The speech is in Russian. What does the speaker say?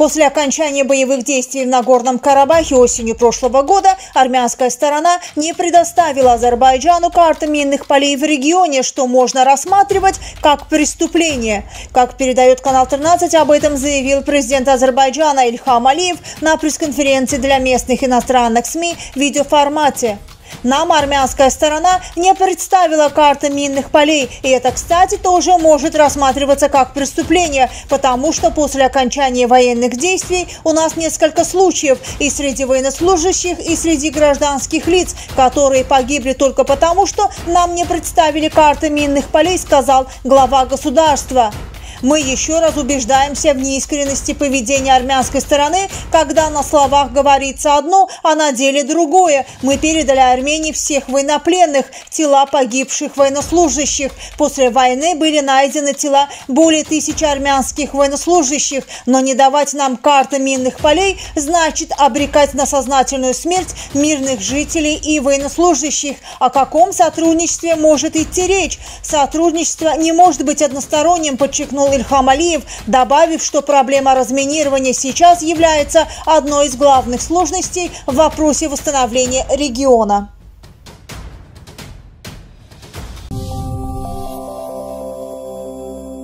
После окончания боевых действий в Нагорном Карабахе осенью прошлого года армянская сторона не предоставила Азербайджану карты минных полей в регионе, что можно рассматривать как преступление. Как передает канал 13, об этом заявил президент Азербайджана Ильхам Алиев на пресс-конференции для местных иностранных СМИ в видеоформате. Нам армянская сторона не представила карты минных полей, и это, кстати, тоже может рассматриваться как преступление, потому что после окончания военных действий у нас несколько случаев и среди военнослужащих, и среди гражданских лиц, которые погибли только потому, что нам не представили карты минных полей, сказал глава государства. Мы еще раз убеждаемся в неискренности поведения армянской стороны, когда на словах говорится одно, а на деле другое. Мы передали Армении всех военнопленных, тела погибших военнослужащих. После войны были найдены тела более 1000 армянских военнослужащих, но не давать нам карты минных полей значит обрекать на сознательную смерть мирных жителей и военнослужащих. О каком сотрудничестве может идти речь? Сотрудничество не может быть односторонним, подчеркнул Ильхам Алиев, добавив, что проблема разминирования сейчас является одной из главных сложностей в вопросе восстановления региона.